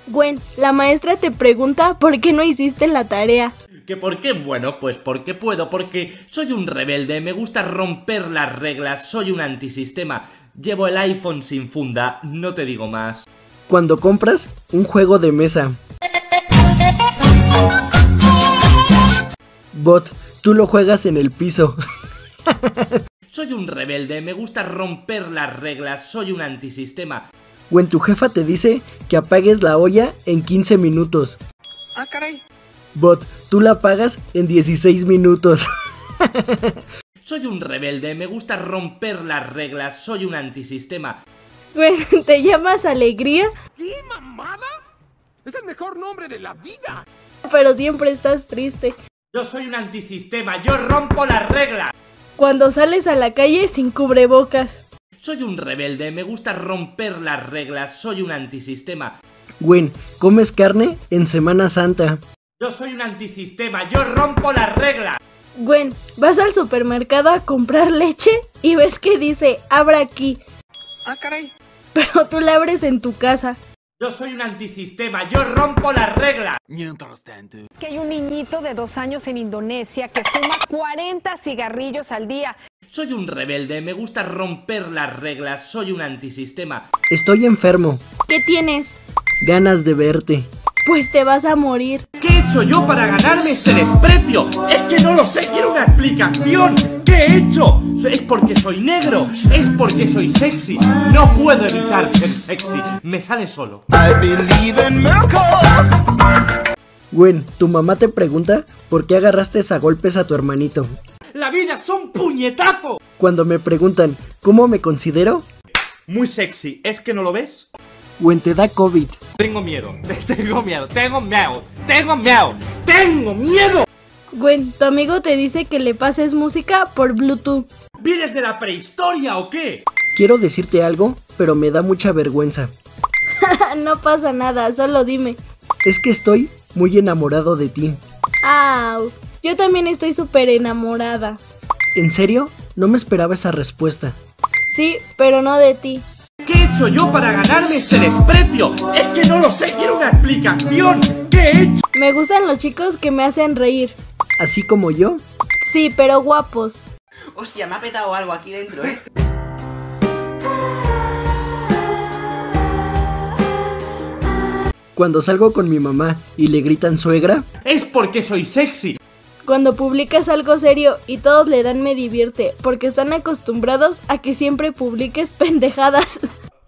Gwen, la maestra te pregunta por qué no hiciste la tarea. ¿Que por qué? Bueno, pues porque puedo, porque soy un rebelde, me gusta romper las reglas, soy un antisistema. Llevo el iPhone sin funda, no te digo más. Cuando compras un juego de mesa. Bot, tú lo juegas en el piso. Soy un rebelde, me gusta romper las reglas, soy un antisistema. Gwen, tu jefa te dice que apagues la olla en 15 minutos. Ah, caray. Bot, tú la apagas en 16 minutos. Soy un rebelde, me gusta romper las reglas, soy un antisistema. Gwen, ¿te llamas Alegría? ¿Qué mamada? Es el mejor nombre de la vida. Pero siempre estás triste. Yo soy un antisistema, yo rompo las reglas. Cuando sales a la calle sin cubrebocas. Soy un rebelde, me gusta romper las reglas, soy un antisistema. Gwen, ¿comes carne en Semana Santa? Yo soy un antisistema, yo rompo las reglas. Gwen, vas al supermercado a comprar leche y ves que dice, abra aquí. Ah, caray. Pero tú la abres en tu casa. Yo soy un antisistema, yo rompo las reglas. Mientras tanto. Que hay un niñito de 2 años en Indonesia que fuma 40 cigarrillos al día. Soy un rebelde, me gusta romper las reglas, soy un antisistema. Estoy enfermo. ¿Qué tienes? Ganas de verte. Pues te vas a morir. ¿Qué he hecho yo para ganarme ese desprecio? Es que no lo sé, quiero una explicación. ¿Qué he hecho? ¿Es porque soy negro? ¿Es porque soy sexy? No puedo evitar ser sexy, me sale solo. Gwen, tu mamá te pregunta por qué agarraste a golpes a tu hermanito. ¡La vida es un puñetazo! Cuando me preguntan cómo me considero, Muy sexy, ¿es que no lo ves? Gwen, te da COVID. Tengo miedo, tengo miedo, tengo miedo, tengo miedo, tengo miedo. Gwen, tu amigo te dice que le pases música por Bluetooth. ¿Vienes de la prehistoria o qué? Quiero decirte algo, pero me da mucha vergüenza. No pasa nada, solo dime. Es que estoy muy enamorado de ti. Au, yo también estoy súper enamorada. ¿En serio? No me esperaba esa respuesta. Sí, pero no de ti. ¿Qué he hecho yo para ganarme ese desprecio? Es que no lo sé, quiero una explicación. ¿Qué he hecho? Me gustan los chicos que me hacen reír. Así como yo. Sí, pero guapos. Hostia, me ha petado algo aquí dentro, ¿eh? Cuando salgo con mi mamá y le gritan suegra, Es porque soy sexy. Cuando publicas algo serio y todos le dan me divierte, porque están acostumbrados a que siempre publiques pendejadas.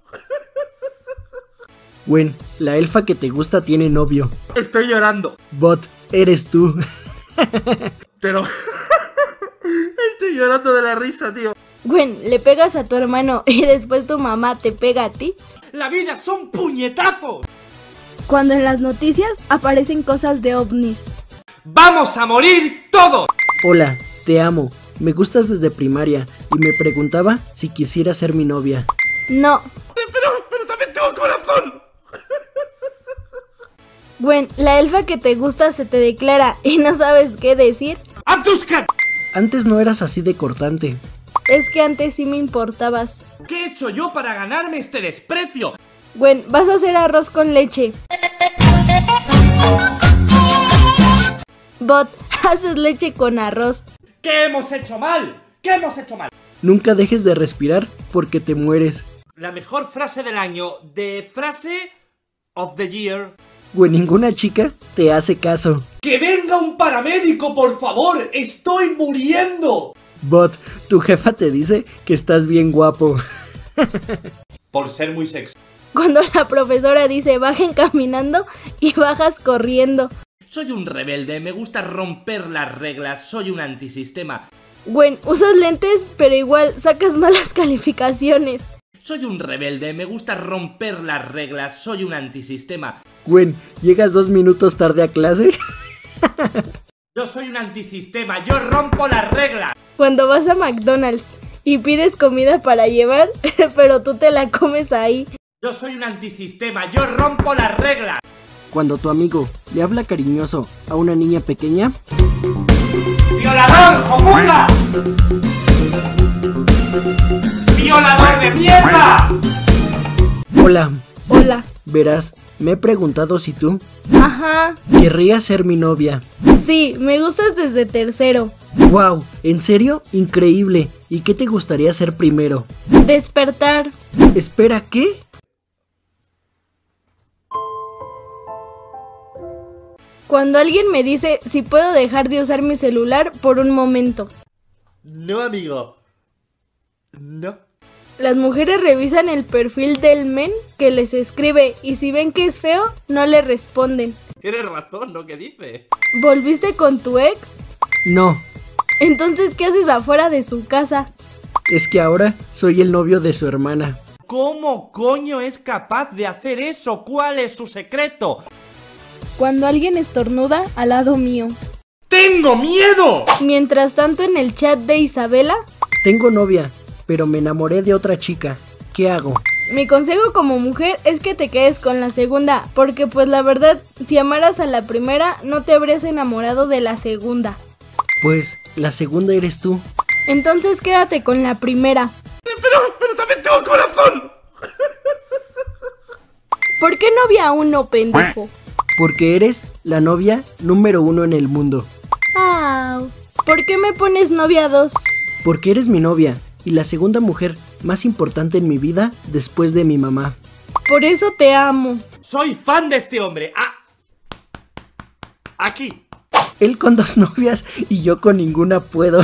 Gwen, la elfa que te gusta tiene novio. Estoy llorando. Bot, eres tú. Pero... Estoy llorando de la risa, tío. Gwen, le pegas a tu hermano y después tu mamá te pega a ti. La vida es un puñetazo. Cuando en las noticias aparecen cosas de ovnis. ¡Vamos a morir todos! Hola, te amo. Me gustas desde primaria y me preguntaba si quisiera ser mi novia. No. Pero también tengo corazón. Gwen, la elfa que te gusta se te declara y no sabes qué decir. ¡Abduskan! Antes no eras así de cortante. Es que antes sí me importabas. ¿Qué he hecho yo para ganarme este desprecio? Gwen, vas a hacer arroz con leche. Bot, haces leche con arroz. ¿Qué hemos hecho mal? ¿Qué hemos hecho mal? Nunca dejes de respirar porque te mueres. La mejor frase del año de frase of the year. Gwen, ninguna chica te hace caso. ¡Que venga un paramédico, por favor! ¡Estoy muriendo! Bot, tu jefa te dice que estás bien guapo. Por ser muy sexy. Cuando la profesora dice bajen caminando y bajas corriendo. Soy un rebelde, me gusta romper las reglas, soy un antisistema. Gwen, usas lentes pero igual sacas malas calificaciones. Soy un rebelde, me gusta romper las reglas, soy un antisistema. Gwen, ¿llegas 2 minutos tarde a clase? Yo soy un antisistema, yo rompo las reglas. Cuando vas a McDonald's y pides comida para llevar, pero tú te la comes ahí. Yo soy un antisistema, yo rompo las reglas. Cuando tu amigo le habla cariñoso a una niña pequeña. ¡Violador, joputa! ¡Violador de mierda! Hola. Hola. Verás, me he preguntado si tú Ajá. querrías ser mi novia. Sí, me gustas desde tercero. ¡Wow! ¿En serio? Increíble. ¿Y qué te gustaría hacer primero? Despertar. Espera, ¿qué? Cuando alguien me dice si puedo dejar de usar mi celular por un momento. No, amigo. No. Las mujeres revisan el perfil del men que les escribe y si ven que es feo, no le responden. Tienes razón, ¿no? ¿Qué dice? ¿Volviste con tu ex? No, Entonces, ¿qué haces afuera de su casa? es que ahora soy el novio de su hermana. ¿Cómo coño es capaz de hacer eso? ¿Cuál es su secreto? Cuando alguien estornuda al lado mío. ¡Tengo miedo! Mientras tanto, en el chat de Isabela, Tengo novia, pero me enamoré de otra chica. ¿Qué hago? mi consejo como mujer es que te quedes con la segunda, porque pues la verdad, si amaras a la primera, no te habrías enamorado de la segunda. Pues la segunda eres tú. Entonces quédate con la primera. Pero también tengo corazón. ¿Por qué novia uno, pendejo? Porque eres la novia número 1 en el mundo. Au. ¿Por qué me pones novia 2? Porque eres mi novia y la segunda mujer más importante en mi vida después de mi mamá. Por eso te amo. Soy fan de este hombre. Ah. Aquí. Él con 2 novias y yo con ninguna puedo.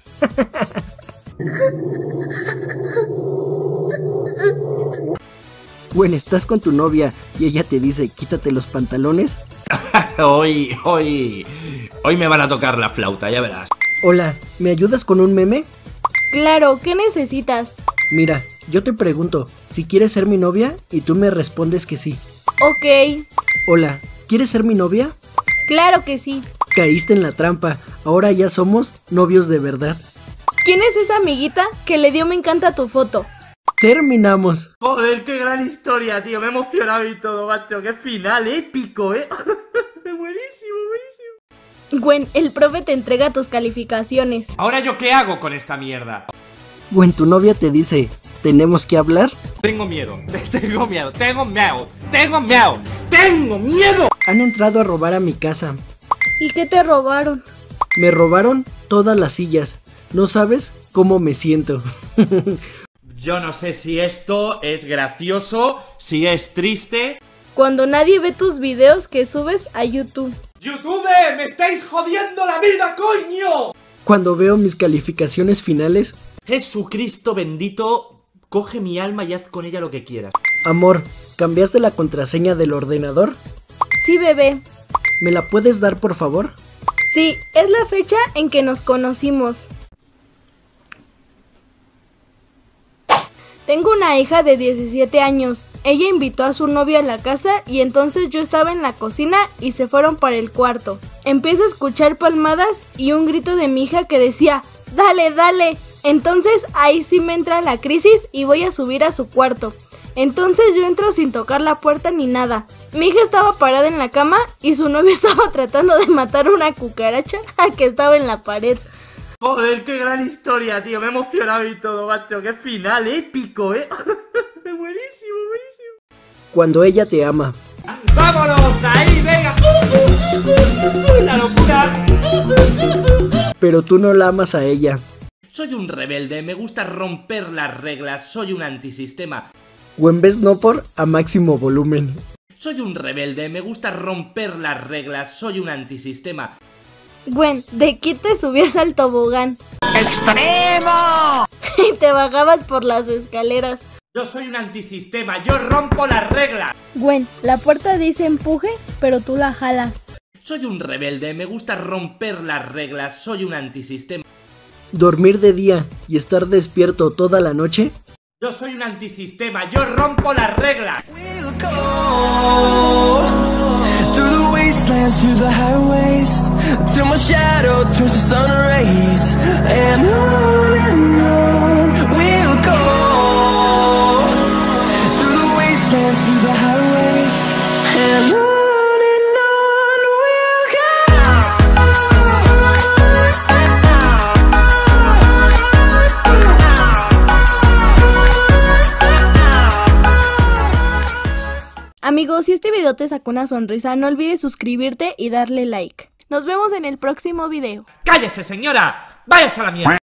Bueno, estás con tu novia y ella te dice, quítate los pantalones. Hoy me van a tocar la flauta, ya verás. Hola, ¿me ayudas con un meme? Claro, ¿qué necesitas? Mira, yo te pregunto, si quieres ser mi novia y tú me respondes que sí. Ok. Hola, ¿quieres ser mi novia? Claro que sí. Caíste en la trampa, ahora ya somos novios de verdad. ¿Quién es esa amiguita que le dio me encanta a tu foto? Terminamos. Joder, qué gran historia, tío. Me he emocionado y todo, macho. Qué final épico, buenísimo, buenísimo. Gwen, el profe te entrega tus calificaciones. ¿Ahora yo qué hago con esta mierda? Bueno, tu novia te dice, ¿tenemos que hablar? Tengo miedo, tengo miedo, tengo miedo, tengo miedo, tengo miedo. Han entrado a robar a mi casa. ¿Y qué te robaron? Me robaron todas las sillas. No sabes cómo me siento. Yo no sé si esto es gracioso, si es triste. Cuando nadie ve tus videos que subes a YouTube. ¡YouTube! ¡Me estáis jodiendo la vida, coño! Cuando veo mis calificaciones finales. Jesucristo bendito, coge mi alma y haz con ella lo que quieras. Amor, ¿cambiaste la contraseña del ordenador? Sí, bebé. ¿Me la puedes dar, por favor? Sí, es la fecha en que nos conocimos. Tengo una hija de 17 años. Ella invitó a su novio a la casa y entonces yo estaba en la cocina y se fueron para el cuarto. Empiezo a escuchar palmadas y un grito de mi hija que decía, ¡dale, dale! Entonces ahí sí me entra la crisis y voy a subir a su cuarto. Entonces yo entro sin tocar la puerta ni nada. Mi hija estaba parada en la cama y su novio estaba tratando de matar una cucaracha que estaba en la pared. Joder, qué gran historia, tío. Me he emocionado y todo, macho. Qué final épico, buenísimo, buenísimo. Cuando ella te ama. ¡Vámonos! ¡Ahí, venga! ¡La locura! Pero tú no la amas a ella. Soy un rebelde, me gusta romper las reglas, soy un antisistema. O en vez no por a máximo volumen. Soy un rebelde, me gusta romper las reglas, soy un antisistema. Gwen, ¿de qué te subías al tobogán? ¡Extremo! Y te bajabas por las escaleras. Yo soy un antisistema, yo rompo las reglas. Gwen, la puerta dice empuje, pero tú la jalas. Soy un rebelde, me gusta romper las reglas, soy un antisistema. Dormir de día y estar despierto toda la noche. Yo soy un antisistema, yo rompo las reglas. Through the wastelands, through the highways, till my shadow turns to sun rays, and on we'll go. Through the wastelands, through the highways, and on we'll go. Amigo, si este video te sacó una sonrisa, no olvides suscribirte y darle like. Nos vemos en el próximo video. ¡Cállese, señora! ¡Váyase a la mierda!